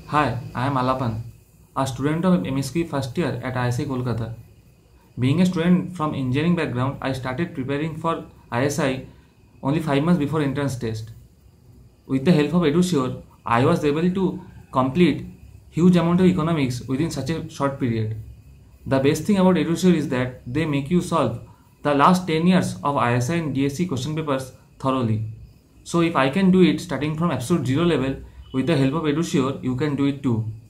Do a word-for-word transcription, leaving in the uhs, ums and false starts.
Hi, I am Alapan, a student of M S Q first year at I S I Kolkata. Being a student from engineering background, I started preparing for I S I only five months before entrance test. With the help of EduSure, I was able to complete huge amount of economics within such a short period. The best thing about EduSure is that they make you solve the last ten years of I S I and D S C question papers thoroughly. So if I can do it starting from absolute zero level with the help of EduSure, you can do it too.